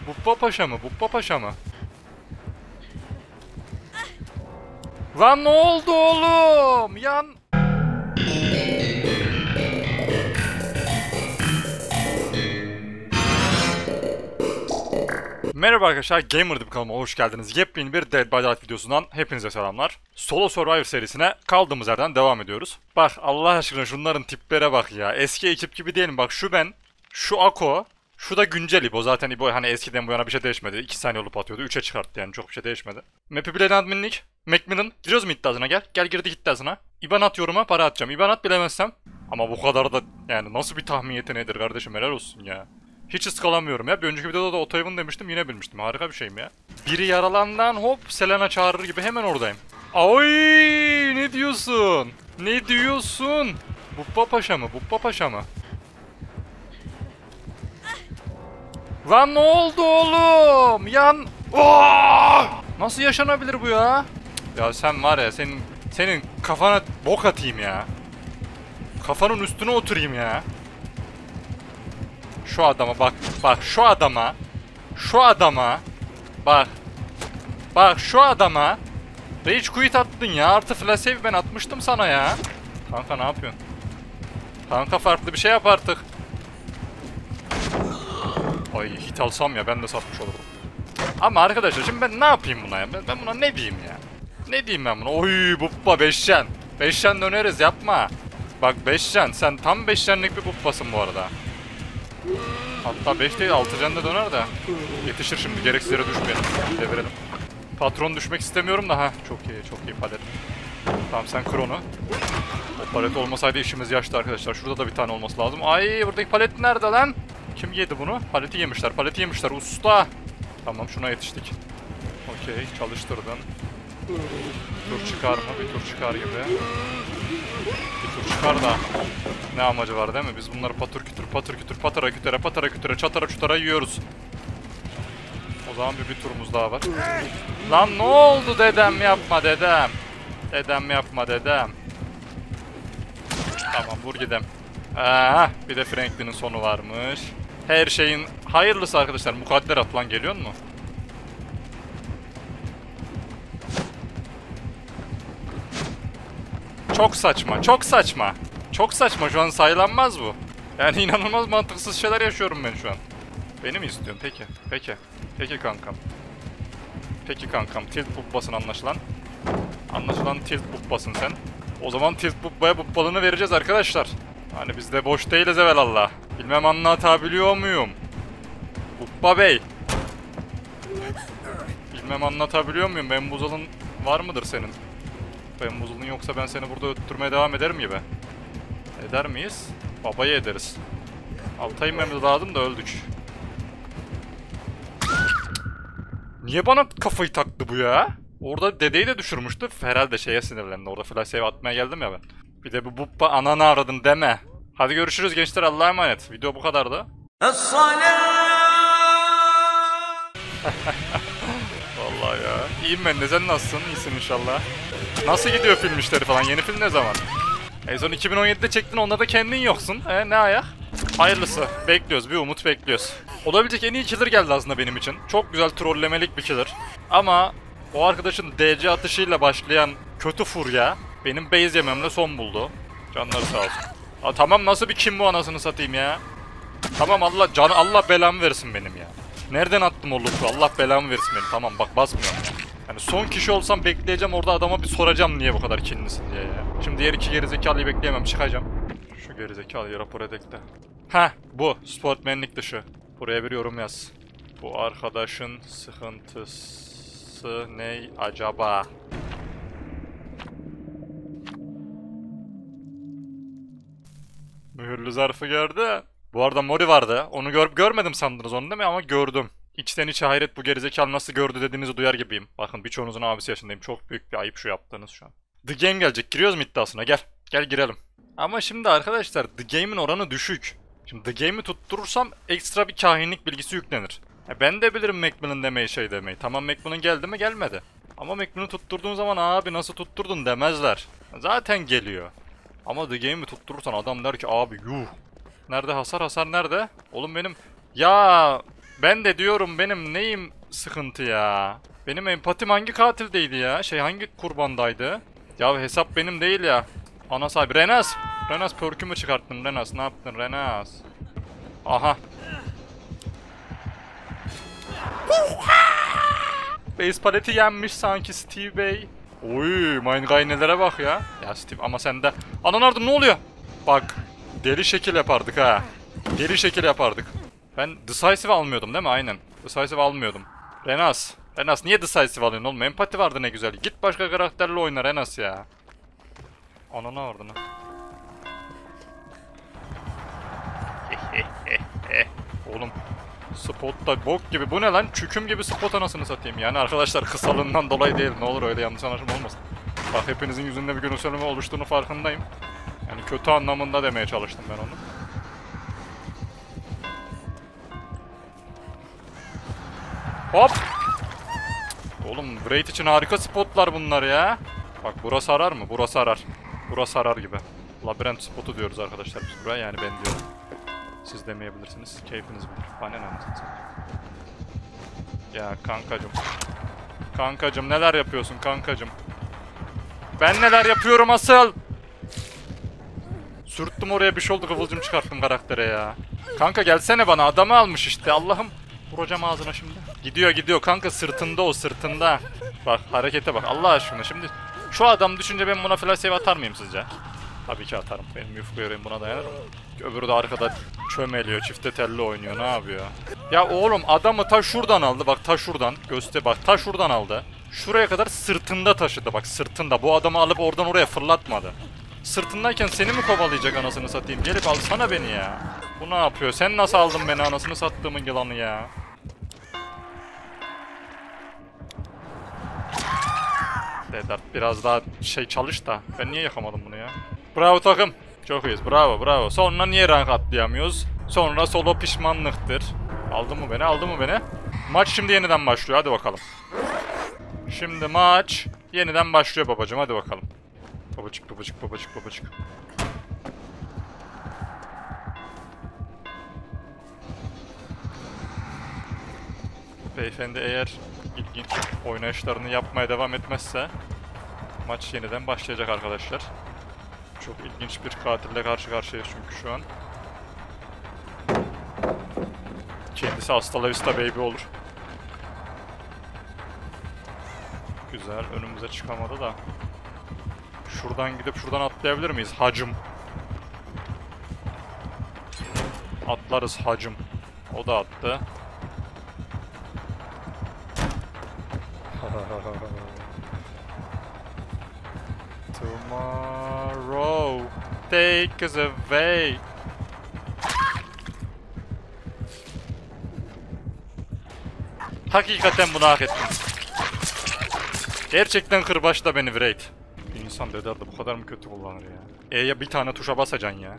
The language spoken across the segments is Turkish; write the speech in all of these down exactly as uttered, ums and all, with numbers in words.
Buppa Paşa mı? Buppa Paşa mı? Lan ne oldu oğlum? Yan... Merhaba arkadaşlar, Gamer'dım kanalıma hoş geldiniz. Yepyeni bir Dead by Daylight videosundan hepinize selamlar. Solo Survivor serisine kaldığımız yerden devam ediyoruz. Bak Allah aşkına şunların tiplere bak ya. Eski ekip gibi değilim. Bak şu ben, şu Ako, şu da güncel İbo. Zaten İbo hani eskiden bu yana bir şey değişmedi. iki saniye olup atıyordu. üçe çıkarttı yani, çok bir şey değişmedi. Map'i bilen adminlik. Macmillan. Giriyoruz mu iddiasına, gel. Gel girdik iddiasına. İban at yoruma, para atacağım. İban at bilemezsem. Ama bu kadar da yani nasıl bir tahmin yeteneğidir kardeşim, helal olsun ya. Hiç ıskalamıyorum ya. Bir önceki videoda da Otoyev'in demiştim, yine bilmiştim. Harika bir şeyim ya. Biri yaralandan hop Selena çağırır gibi hemen oradayım. Ay ne diyorsun? Ne diyorsun? Buppa Paşa mı? Buppa Paşa mı? Lan ne oldu oğlum? Yan... Oh! Nasıl yaşanabilir bu ya? Ya sen var ya, senin senin kafana bok atayım ya. Kafanın üstüne oturayım ya. Şu adama bak, bak şu adama, şu adama, bak, bak şu adama, Rage quit attın ya, artı flash save ben atmıştım sana ya. Kanka ne yapıyorsun? Kanka farklı bir şey yap artık. Ay hit alsam ya, ben de satmış olurum. Ama arkadaşlar şimdi ben ne yapayım buna ya, ben, ben buna ne diyeyim ya? Ne diyeyim ben buna? Oy buppa beşşen, beşşen döneriz yapma. Bak beşşen, sen tam beşşenlik bir buppasın bu arada. Hatta beş değil altı can da döner de yetişir şimdi, gereksiz yere düşmeyelim. Devirelim. Patron düşmek istemiyorum da ha. Çok iyi, çok iyi palet. Tamam sen kır onu. O palet olmasaydı işimiz yaştı arkadaşlar. Şurada da bir tane olması lazım. Ay buradaki palet nerede lan? Kim yedi bunu? Paleti yemişler, paleti yemişler usta. Tamam şuna yetiştik. Okey çalıştırdın. Tur çıkar mı? Bir tur çıkar gibi. Bir tur çıkar da ne amacı var değil mi? Biz bunları patır kütür patır kütür patara kütüre patara kütüre çatara çutara yiyoruz. O zaman bir, bir turumuz daha var. Lan ne oldu dedem, yapma dedem. Dedem yapma dedem. Tamam vur gidem. Aa, bir de Franklin'in sonu varmış. Her şeyin hayırlısı arkadaşlar. Mukadder at lan, geliyor mu? Çok saçma, çok saçma. Çok saçma, şu an saylanmaz bu. Yani inanılmaz mantıksız şeyler yaşıyorum ben şu an. Beni mi istiyorsun? Peki, peki. Peki kankam. Peki kankam, tilt bubbasın anlaşılan. Anlaşılan tilt bubbasın sen. O zaman tilt bubbaya bubbalığını vereceğiz arkadaşlar. Hani biz de boş değiliz evelallah. Bilmem anlatabiliyor muyum? Bubba bey. Bilmem anlatabiliyor muyum? Ben buzalın var mıdır senin? Ben buzulun yoksa ben seni burada öttürmeye devam ederim gibi. Eder miyiz? Babayı ederiz. Alta inmemiz lazım da öldük. Niye bana kafayı taktı bu ya? Orada dedeyi de düşürmüştü. Herhalde şeye sinirlendi. Orada flash save atmaya geldim ya ben. Bir de bu buppa ananı aradın deme. Hadi görüşürüz gençler, Allah'a emanet. Video bu kadardı. Vallahi ya. İyiyim ben de, sen nasılsın? İyisin inşallah. Nasıl gidiyor film işleri falan? Yeni film ne zaman? En son iki bin on yedide çektin, onda da kendin yoksun. E ne ayak? Hayırlısı. Bekliyoruz, bir umut bekliyoruz. Olabilecek en iyi killer geldi aslında benim için. Çok güzel trollemelik bir killer. Ama o arkadaşın D C atışıyla başlayan kötü furya benim base yememle son buldu. Canları sağ olsun. Aa, tamam nasıl bir kim bu anasını satayım ya? Tamam Allah can Allah belamı versin benim ya. Nereden attım o loot'u? Allah belamı versin benim. Tamam bak basmıyorum ya. Yani son kişi olsam bekleyeceğim orada, adama bir soracağım niye bu kadar kinlisin diye ya. Şimdi diğer iki gerizekalıyı bekleyemem, çıkacağım. Şu gerizekalıyı rapor edek de. Heh bu sportmenlik dışı. Buraya bir yorum yaz. Bu arkadaşın sıkıntısı ne acaba? Mühürlü zarfı gördü. Bu arada Mori vardı. Onu gör görmedim sandınız onu değil mi? Ama gördüm. İçten içe hayret, bu gerizekalı nasıl gördü dediğinizi duyar gibiyim. Bakın birçoğunuzun abisi yaşındayım. Çok büyük bir ayıp şu yaptığınız şu an. The Game gelecek. Giriyoruz mu iddiasına? Gel. Gel girelim. Ama şimdi arkadaşlar The Game'in oranı düşük. Şimdi The Game'i tutturursam ekstra bir kahinlik bilgisi yüklenir. E ben de bilirim Macmillan demeyi şey demeyi. Tamam Macmillan geldi mi gelmedi. Ama Macmillan'ı tutturduğun zaman abi nasıl tutturdun demezler. Zaten geliyor. Ama The Game'i tutturursan adam der ki abi yuh. Nerede hasar, hasar nerede? Oğlum benim... Ya Ben de diyorum benim neyim sıkıntı ya. Benim empatim hangi katildeydi ya? Şey hangi kurbandaydı? Ya hesap benim değil ya. Ana sahibi. Renas. Renas perkümü çıkarttın Renas. Ne yaptın Renas? Aha. Base paleti yenmiş sanki Steve Bey. Oy, Mind Guy nelere bak ya. Ya Steve ama sende. Anan ardın ne oluyor? Bak. Deli şekil yapardık ha. Deli şekil yapardık. Ben Decisive almıyordum değil mi? Aynen. Decisive almıyordum. Renas. Renas niye Decisive alıyorsun oğlum? Empati vardı ne güzel. Git başka karakterle oyna Renas ya. Anana ardına. Oğlum. Spot da bok gibi. Bu ne lan? Çüküm gibi spot anasını satayım. Yani arkadaşlar kısalığından dolayı değil. Ne olur öyle yanlış anlaşılma olmasın. Bak hepinizin yüzünde bir görüntüleme oluştuğunu farkındayım. Yani kötü anlamında demeye çalıştım ben onu. Hop! Oğlum Wraith için harika spotlar bunlar ya. Bak burası arar mı? Burası arar. Burası arar gibi. Labirent spotu diyoruz arkadaşlar biz buraya. Yani ben diyorum. Siz demeyebilirsiniz. Keyfiniz bilir. Bana ne anlatın. Ya kankacım. Kankacım neler yapıyorsun kankacım? Ben neler yapıyorum asıl? Sürttüm oraya bir şey oldu kıvılcım çıkarttım karaktere ya. Kanka gelsene bana adamı almış işte Allah'ım. Vuracağım ağzına şimdi. Gidiyor gidiyor kanka sırtında o sırtında. Bak harekete bak Allah aşkına şimdi. Şu adam düşünce ben buna flash save atar mıyım sizce? Tabii ki atarım. Benim yufka yüreğim buna dayanır mı? Öbürü de arkada çömeliyor, çifte telli oynuyor. Ne yapıyor? Ya oğlum adamı ta şuradan aldı. Bak ta şuradan. Göster bak ta şuradan aldı. Şuraya kadar sırtında taşıdı. Bak sırtında. Bu adamı alıp oradan oraya fırlatmadı. Sırtındayken seni mi kovalayacak anasını satayım? Gelip alsana beni ya. Bu ne yapıyor? Sen nasıl aldın beni anasını sattığımın yılanı ya? Dedat biraz daha şey çalış da. Ben niye yakamadım bunu ya? Bravo takım. Çok iyiyiz. Bravo bravo. Sonra niye rank atlayamıyoruz? Sonra solo pişmanlıktır. Aldı mı beni? Aldı mı beni? Maç şimdi yeniden başlıyor. Hadi bakalım. Şimdi maç yeniden başlıyor babacığım. Hadi bakalım. Babacık babacık babacık babacık. Beyefendi eğer ilginç oynayışlarını yapmaya devam etmezse maç yeniden başlayacak arkadaşlar. Çok ilginç bir katille karşı karşıyayız çünkü şu an. Kendisi hasta la vista baby olur. Güzel önümüze çıkamadı da. Şuradan gidip şuradan atlayabilir miyiz? Hacım. Atlarız hacım. O da attı. Tomorrow take us away. Hakikaten bunu hak ettim. Gerçekten kırbaçla beni Wraith. Bir insan Dedar'da bu kadar mı kötü kullanır ya? E'ye bir tane tuşa basacaksın ya.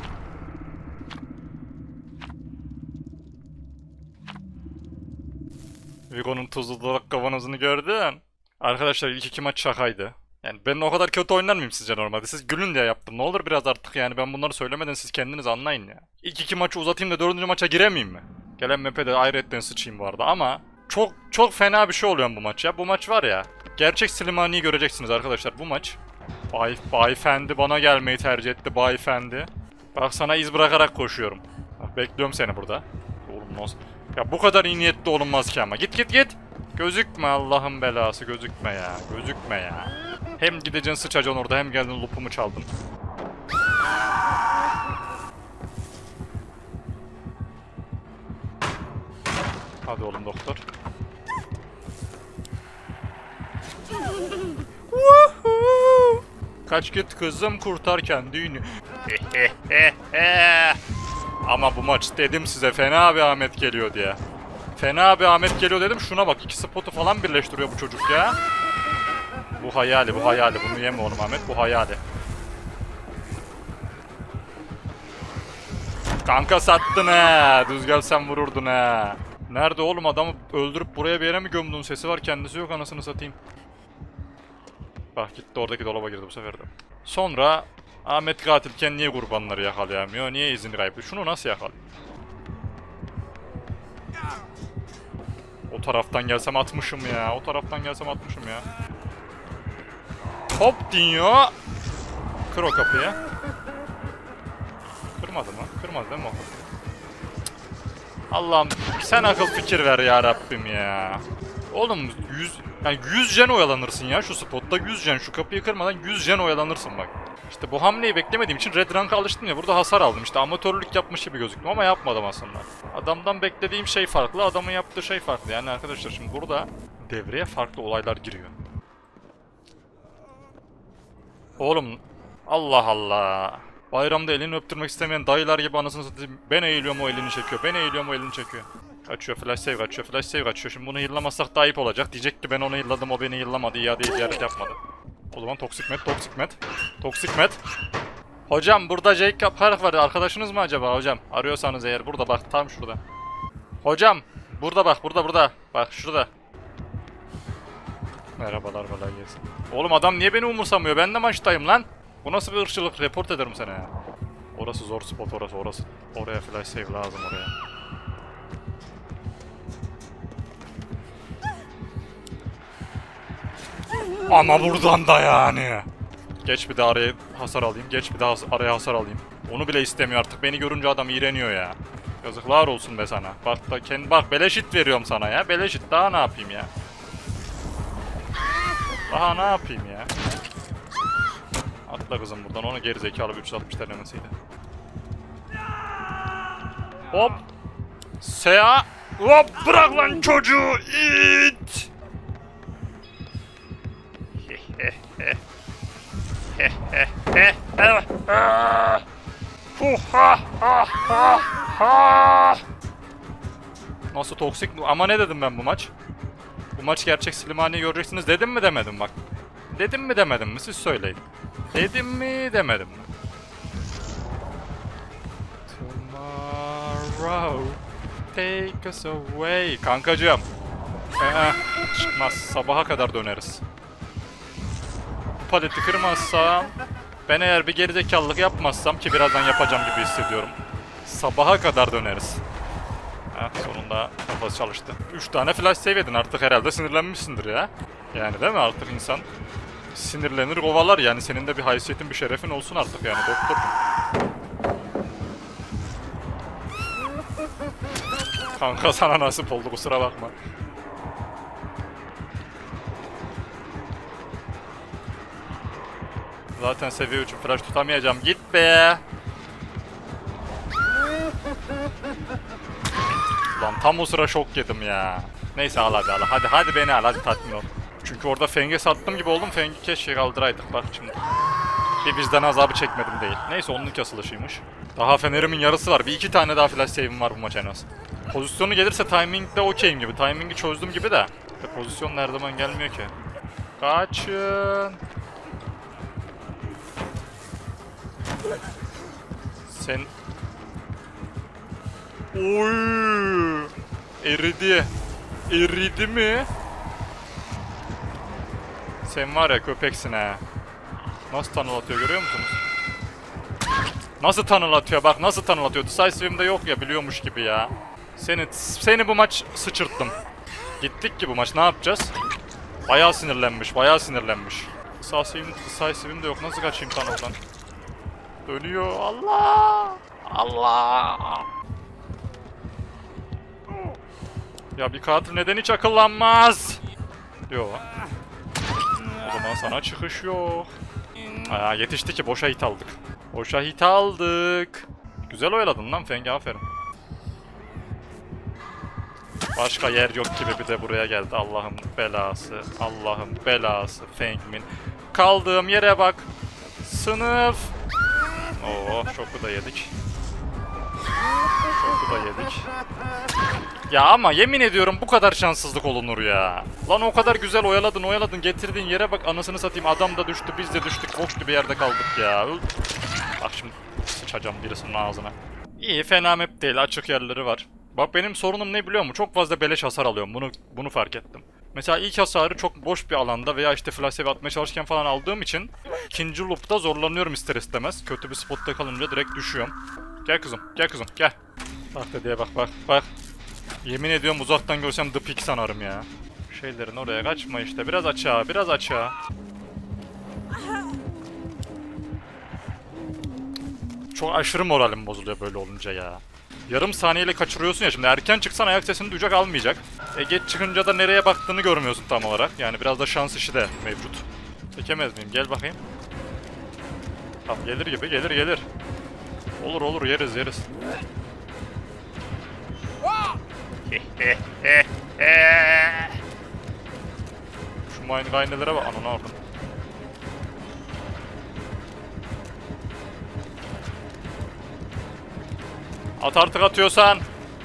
Vigo'nun tuzlu dudak kavanozunu gördün. Arkadaşlar ilk iki maç şakaydı. Yani ben o kadar kötü oynar mıyım sizce normalde? Siz gülün diye yaptım. Ne olur biraz artık yani ben bunları söylemeden siz kendiniz anlayın ya. İlk iki maçı uzatayım da dördüncü maça giremeyeyim mi? Gelen map'e de ayrıyetten sıçayım bu arada ama çok çok fena bir şey oluyor bu maç ya. Bu maç var ya. Gerçek Slimani'yi göreceksiniz arkadaşlar bu maç. Bay, Bayfendi bana gelmeyi tercih etti Bayfendi. Bak sana iz bırakarak koşuyorum. Bak, bekliyorum seni burada. Oğlum nasıl? Ya bu kadar iyi niyetli olunmaz ki ama. Git git git. Gözükme Allah'ın belası gözükme ya. Gözükme ya. Hem gideceksin sıçacaksın orada hem geldin lupumu çaldın. Hadi oğlum doktor. Kaç git kızım kurtar kendini. Ama bu maç dedim size fena bir Ahmet geliyor diye. Fena bir Ahmet geliyor dedim şuna bak iki spotu falan birleştiriyor bu çocuk ya. Bu hayali bu hayali bunu yeme oğlum Ahmet bu hayali. Kanka sattın he. Düz gelsen vururdun he. Nerede oğlum adamı öldürüp buraya bir yere mi gömdün? Sesi var kendisi yok anasını satayım. Bak gitti oradaki dolaba girdi bu sefer de. Sonra Ahmet katilken niye kurbanları yakalayamıyor? Niye izini kaybediyor? Şunu nasıl yakalayayım? taraftan gelsem atmışım ya. O taraftan gelsem atmışım ya. Hop dinyo. Kır o kapıyı. Kırmadı mı? Kırmadı değil mi o? Allah'ım sen akıl fikir ver ya Rabbim ya. Oğlum yüz yani yüz jen oyalanırsın ya şu spotta, yüz jen, şu kapıyı kırmadan yüz jen oyalanırsın bak. İşte bu hamleyi beklemediğim için Red Rank'a alıştım ya, burada hasar aldım. İşte amatörlük yapmış gibi gözüktüm ama yapmadım aslında. Adamdan beklediğim şey farklı, adamın yaptığı şey farklı. Yani arkadaşlar şimdi burada devreye farklı olaylar giriyor. Oğlum Allah Allah. Bayramda elini öptürmek istemeyen dayılar gibi anasını satayım. Ben eğiliyorum o elini çekiyor. Ben eğiliyorum o elini çekiyor. Kaçıyor, flash save kaçıyor, flash save kaçıyor. Şimdi bunu yıllamazsak daha ayıp olacak. Diyecekti ben onu yılladım, o beni yıllamadı. İadeyi ziyaret yapmadı. O zaman toksik met, toksik met. Toksik met. Hocam burada Jake Park var. Arkadaşınız mı acaba hocam? Arıyorsanız eğer burada bak, tam şurada. Hocam burada bak, burada burada. Bak şurada. Merhabalar, kolay gelsin. Oğlum adam niye beni umursamıyor? Ben de maçtayım lan. Bu nasıl bir ırkçılık? Report ederim sana ya. Orası zor spot, orası orası. Oraya flash save lazım oraya. Ama buradan da yani. Geç bir de araya hasar alayım. Geç bir daha araya hasar alayım. Onu bile istemiyor artık. Beni görünce adam iğreniyor ya. Yazıklar olsun be sana. Bak da kendi bak beleşit veriyorum sana ya. Beleşit, daha ne yapayım ya? Daha ne yapayım ya? Atla kızım buradan. Onu geri zekalı bir üç yüz altmış denemesiydi. Hop. Sea. Hop, bırak lan çocuğu. İt. Nasıl toksik? Ama ne dedim ben bu maç? Bu maç gerçek Slimani'yi göreceksiniz dedim mi demedim bak. Dedim mi demedim mi siz söyleyin. Dedim mi demedim mi? Tomorrow take us away. Kankacığım. Ee, çıkmaz. Sabaha kadar döneriz. Paleti kırmazsam, ben eğer bir gerizekalılık yapmazsam ki birazdan yapacağım gibi hissediyorum. Sabaha kadar döneriz. Heh, sonunda kafası çalıştı. üç tane flash save edin artık, herhalde sinirlenmişsindir ya. Yani değil mi, artık insan sinirlenir kovalar yani, senin de bir haysiyetin, bir şerefin olsun artık yani doktor. Kanka sana nasip oldu, kusura bakma. Zaten seviye üçün flash tutamayacağım. Git be. Lan tam o sıra şok yedim ya. Neyse al hadi al. Hadi hadi beni al, hadi tatmin ol. Çünkü orada Feng'e sattım gibi oldum. Feng'i keşke kaldıraydık bak şimdi. Bir vicdan azabı çekmedim değil. Neyse onun kasılışıymış. Daha Fener'imin yarısı var. Bir iki tane daha flash save'im var bu maç en az. Pozisyonu gelirse timing'de okeyim gibi. Timing'i çözdüm gibi de. E, pozisyon her zaman gelmiyor ki. Kaçın. Sen... Oy! Eridi. Eridi mi? Sen var ya köpeksin ha. Nasıl tanılatıyor görüyor musunuz? Nasıl tanılatıyor bak, nasıl tanılatıyor. Decisive'imde yok ya, biliyormuş gibi ya. Seni seni bu maç sıçırttım. Gittik ki bu maç, ne yapacağız? Bayağı sinirlenmiş, bayağı sinirlenmiş. Decisive'im, Decisive'im de yok, nasıl kaçayım tunnel'dan? Dönüyor. Allah! Allah! Ya bir katil neden hiç akıllanmaz? Yok. O zaman sana çıkış yok. Aa, yetişti ki boşa hit aldık. Boşa hit aldık. Güzel oyaladın lan Fengi, aferin. Başka yer yok gibi bir de buraya geldi. Allah'ım belası. Allah'ım belası. Fengmin. Kaldığım yere bak. Sınıf. Oo, şoku da yedik. Şoku da yedik. Ya ama yemin ediyorum bu kadar şanssızlık olunur ya. Lan o kadar güzel oyaladın oyaladın, getirdiğin yere bak, anasını satayım, adam da düştü, biz de düştük, boş bir yerde kaldık ya. Bak şimdi sıçacağım birisinin ağzına. İyi, fena map değil, açık yerleri var. Bak benim sorunum ne biliyor musun? Çok fazla beleş hasar alıyorum, bunu bunu fark ettim. Mesela ilk hasarı çok boş bir alanda veya işte flash save atmaya çalışırken falan aldığım için ikinci loop'ta zorlanıyorum ister istemez. Kötü bir spotta kalınca direkt düşüyorum. Gel kızım, gel kızım, gel. Bak dediye bak, bak, bak. Yemin ediyorum uzaktan görsem The Pig sanarım ya. Şeylerin oraya kaçma işte. Biraz açığa, biraz açığa. Çok aşırı moralim bozuluyor böyle olunca ya. Yarım saniyeyle kaçırıyorsun ya, şimdi erken çıksan ayak sesini duyacak, almayacak. E geç çıkınca da nereye baktığını görmüyorsun tam olarak. Yani biraz da şans işi de mevcut. Çekemez miyim? Gel bakayım. Tamam, gelir gibi, gelir gelir. Olur olur, yeriz yeriz. Şu mine gaynelere bak, ananı aldım. At artık atıyorsan.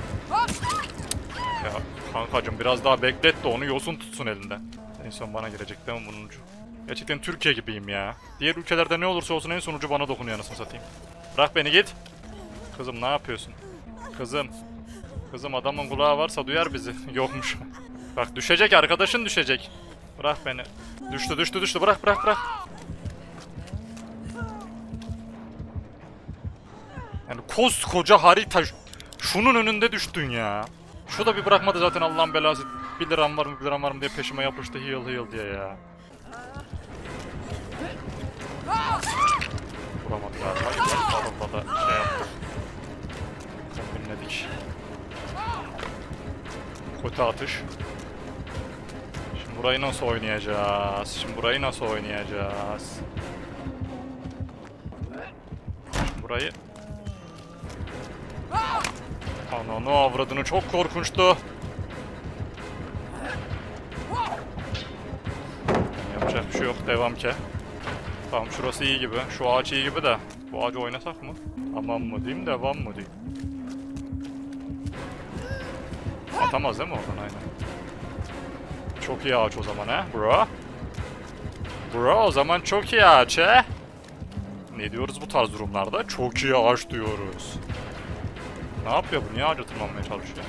Ya kankacım biraz daha beklet de onu yosun tutsun elinde. En son bana girecek değil mi bunun ucu? Gerçekten Türkiye gibiyim ya. Diğer ülkelerde ne olursa olsun en sonucu bana dokunuyor, anasını satayım. Bırak beni, git. Kızım ne yapıyorsun? Kızım. Kızım adamın kulağı varsa duyar bizi. Yokmuş. Bak düşecek, arkadaşın düşecek. Bırak beni. Düştü düştü düştü, bırak bırak bırak. Yani koskoca harita şunun önünde düştün ya. Şu da bir bırakmadı zaten, Allah'ın belası. Bir liram var mı bir liram var mı diye peşime yapıştı, heal heal diye ya. Vuramadı galiba. Yukarı da şey yaptık. Kombinledik. Kötü atış. Şimdi burayı nasıl oynayacağız? Şimdi burayı nasıl oynayacağız? Şimdi burayı... Ananı avradını, çok korkunçtu. Yapacak bir şey yok, devam ke. Tamam, şurası iyi gibi. Şu ağaç iyi gibi de. Bu ağacı oynasak mı? Aman mı diyeyim, devam mı diyeyim? Atamaz değil mi oradan, aynen. Çok iyi ağaç o zaman he bro. Bro o zaman çok iyi ağaç he. Ne diyoruz bu tarz durumlarda? Çok iyi ağaç diyoruz. Ne yapıyor bu? Niye ağaca tırmanmaya çalışıyor?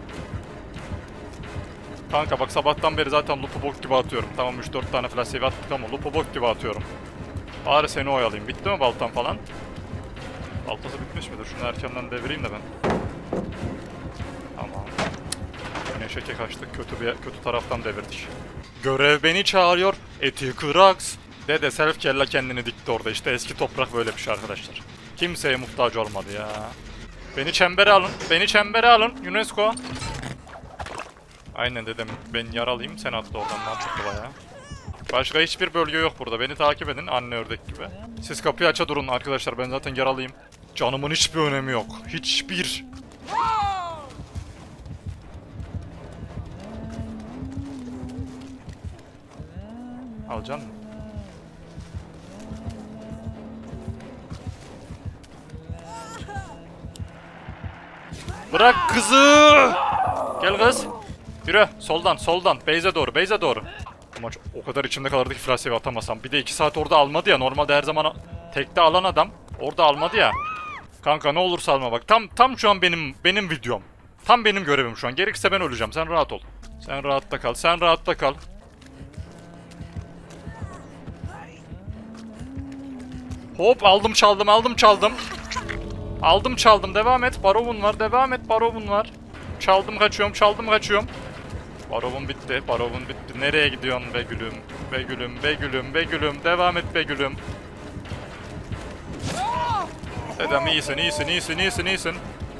Kanka bak, sabahtan beri zaten loop'u bok gibi atıyorum. Tamam, üç dört tane flash save attık ama loop'u bok gibi atıyorum. Bari seni oyalayayım. Bitti mi baltam falan? Baltası bitmiş midir? Şunu erkenden devireyim de ben. Tamam. Neşeke kaçtık. Kötü bir kötü taraftan devirdik. Görev beni çağırıyor. Eti kıraks. Dede self kella kendini dikti orada. İşte eski toprak böyle bir şey arkadaşlar. Kimseye muhtaç olmadı ya. Beni çembere alın. Beni çembere alın. UNESCO. Aynen dedim. Ben yaralıyım. Sen atla oradan. Mantıklı bayağı. Başka hiçbir bölge yok burada. Beni takip edin. Anne ördek gibi. Siz kapıyı aça durun arkadaşlar. Ben zaten yaralıyım. Canımın hiçbir önemi yok. Hiçbir. Alacaksın mı? Bırak kızı! Gel kız. Yürü. Soldan, soldan. Beyze doğru, Beyze doğru. Bu maç o kadar içimde kalırdı ki flash save atamasam. Bir de iki saat orada almadı ya. Normalde her zaman tekte alan adam. Orada almadı ya. Kanka ne olursa alma bak. Tam tam şu an benim benim videom. Tam benim görevim şu an. Gerekirse ben öleceğim. Sen rahat ol. Sen rahatta kal. Sen rahatta kal. Hop, aldım çaldım aldım çaldım. Aldım çaldım, devam et. Barovun var, devam et, barovun var. Çaldım kaçıyorum, çaldım kaçıyorum. Barovun bitti, barovun bitti. Nereye gidiyorsun be gülüm? Be gülüm, be gülüm, be gülüm. Devam et be gülüm. Dedem iyisin, iyisin, iyisin, iyisin, iyisin.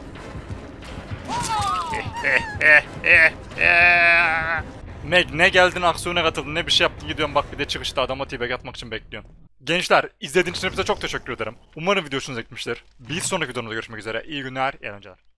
Meg ne geldin, aksiyona katıldın, ne bir şey yaptın, gidiyorum bak, bir de çıkışta adama t-bag atmak için bekliyorsun. Gençler, izlediğiniz için hepinize çok teşekkür ederim. Umarım video hoşunuza gitmiştir. Bir sonraki videomda görüşmek üzere. İyi günler, iyi eğlenceler.